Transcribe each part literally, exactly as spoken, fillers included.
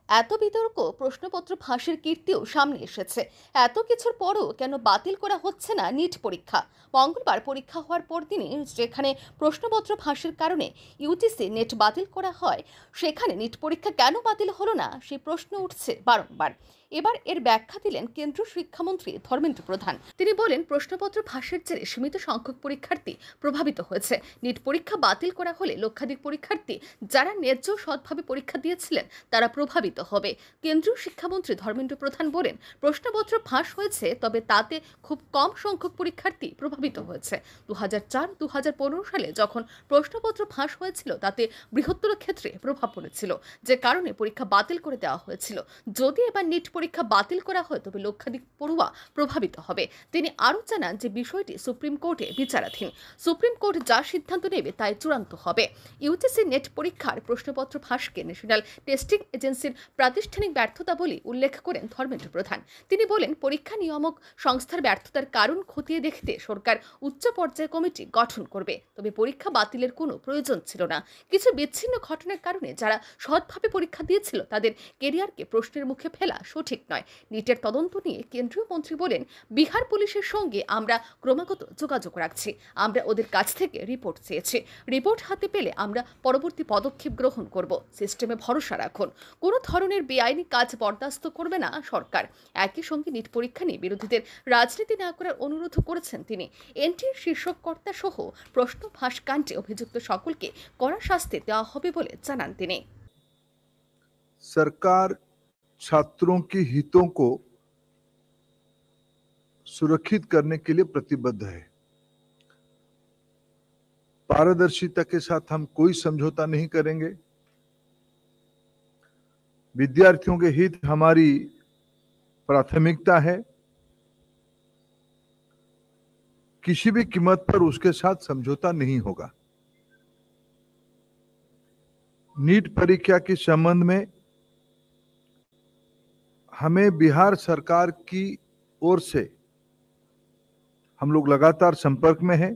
এত বিতর্ক, প্রশ্নপত্র ফাঁসের কীর্তিও সামনে এসেছে। এত কিছুর পরও কেন বাতিল করা হচ্ছে না নিট পরীক্ষা? মঙ্গলবার পরীক্ষা হওয়ার পরদিনই যেখানে প্রশ্নপত্র ফাঁসের কারণে ইউজিসি নেট বাতিল করা হয়, সেখানে নিট পরীক্ষা কেন বাতিল হলো না সেই প্রশ্ন উঠছে বারংবার। এবার এর ব্যাখ্যা দিলেন কেন্দ্রীয় শিক্ষামন্ত্রী ধর্মেন্দ্র প্রধান। তিনি বলেন, প্রশ্নপত্র ফাঁসের জেরে সীমিত সংখ্যক পরীক্ষার্থী প্রভাবিত হয়েছে। নিট পরীক্ষা বাতিল করা হলে লক্ষাধিক পরীক্ষার্থী যারা ন্যায্য সৎভাবে পরীক্ষা দিয়েছিলেন তারা প্রভাবিত হবে। কেন্দ্রীয় শিক্ষামন্ত্রী ধর্মেন্দ্র প্রধান বলেন, প্রশ্নপত্র ফাঁস হয়েছে, তবে তাতে খুব কম সংখ্যক পরীক্ষার্থী প্রভাবিত হয়েছে। দু হাজার চার দু হাজার পনেরো সালে যখন প্রশ্নপত্র ফাঁস হয়েছিল তাতে বৃহত্তর ক্ষেত্রে প্রভাব পড়েছিল, যে কারণে পরীক্ষা বাতিল করে দেওয়া হয়েছিল। যদি এবার নিট পরীক্ষা বাতিল করা হয় তবে লক্ষাধিক পড়ুয়া প্রভাবিত হবে। তিনি আরও জানান যে বিষয়টি সুপ্রিম কোর্টে বিচারাধীন। সুপ্রিম কোর্ট যা সিদ্ধান্ত নেবে তাই চূড়ান্ত হবে। ইউজিসি নেট পরীক্ষার প্রশ্নপত্র ফাঁসকে ন্যাশনাল টেস্টিং এজেন্সির প্রাতিষ্ঠানিক ব্যর্থতা বলে উল্লেখ করেন ধর্মেন্দ্র প্রধান। তিনি বলেন, পরীক্ষা নিয়ামক সংস্থার ব্যর্থতার কারণ খতিয়ে দেখতে সরকার উচ্চ পর্যায়ে কমিটি গঠন করবে। তবে পরীক্ষা বাতিলের কোনো প্রয়োজন ছিল না। কিছু বিচ্ছিন্ন ঘটনার কারণে যারা সৎভাবে পরীক্ষা দিয়েছিল তাদের কেরিয়ারকে প্রশ্নের মুখে ফেলা সঠিক নয়। নিটের তদন্ত নিয়ে কেন্দ্রীয় মন্ত্রী বলেন, বিহার পুলিশের সঙ্গে আমরা ক্রমাগত যোগাযোগ রাখছি। আমরা ওদের কাছ থেকে রিপোর্ট চেয়েছি। রিপোর্ট হাতে পেলে আমরা পরবর্তী পদক্ষেপ গ্রহণ করব। সিস্টেমে ভরসা রাখুন। কোনো ধরনের বেআইনি কাজ বরদাস্ত করবে না সরকার। একই সঙ্গে নিট পরীক্ষা নিয়ে বিরোধীদের রাজনীতি না করার অনুরোধ করেছেন তিনি। এনটিএর শীর্ষক কর্তা সহ প্রশ্ন ফাঁস কাণ্ডে অভিযুক্ত সকলকে কড়া শাস্তি দেওয়া হবে বলে জানান তিনি। सरकार छात्रों के हितों को सुरक्षित करने के लिए प्रतिबद्ध है। पारदर्शिता के साथ हम कोई समझौता नहीं करेंगे। विद्यार्थियों के हित हमारी प्राथमिकता है। किसी भी कीमत पर उसके साथ समझौता नहीं होगा। नीट परीक्षा के संबंध में हमें बिहार सरकार की ओर से हम लोग लगातार संपर्क में हैं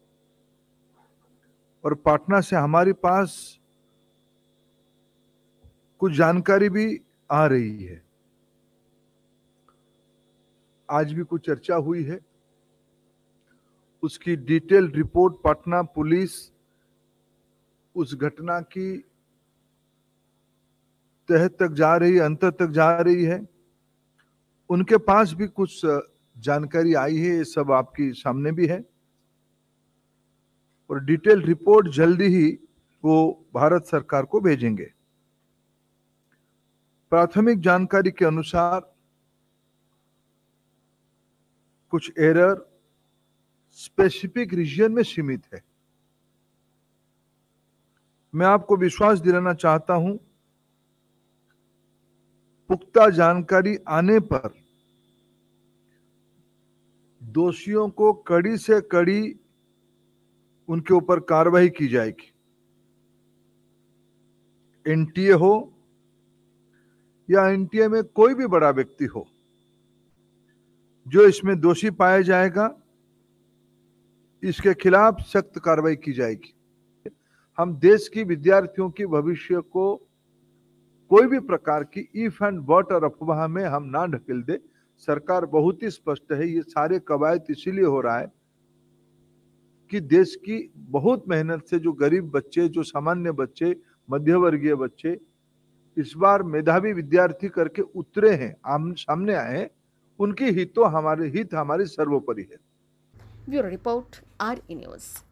और पटना से हमारे पास कुछ जानकारी भी आ रही है। आज भी कुछ चर्चा हुई है, उसकी डिटेल रिपोर्ट पटना पुलिस उस घटना की तह तक जा रही है, अंत तक जा रही है। उनके पास भी कुछ जानकारी आई है, ये सब आपके सामने भी है और डिटेल रिपोर्ट जल्दी ही वो भारत सरकार को भेजेंगे। प्राथमिक जानकारी के अनुसार कुछ एरर स्पेसिफिक रीजन में सीमित है। मैं आपको विश्वास दिलाना चाहता हूं, पुख्ता जानकारी आने पर दोषियों को कड़ी से कड़ी उनके ऊपर कार्रवाई की जाएगी। एनटीए हो या एनटीए में कोई भी बड़ा व्यक्ति हो, जो इसमें दोषी पाया जाएगा इसके खिलाफ सख्त कार्रवाई की जाएगी। हम देश की विद्यार्थियों की भविष्य को कोई भी प्रकार की इफ एंड बट और अफवाह में हम ना ढकेल दे। सरकार बहुत ही स्पष्ट है। ये सारे कवायद इसीलिए हो रहा है कि देश की बहुत मेहनत से जो गरीब बच्चे, जो सामान्य बच्चे, मध्यवर्गीय बच्चे इस बार मेधावी विद्यार्थी करके उतरे हैं, आम सामने आए हैं, उनके हितों हमारे हित हमारे सर्वोपरि है। Bureau report, R E news.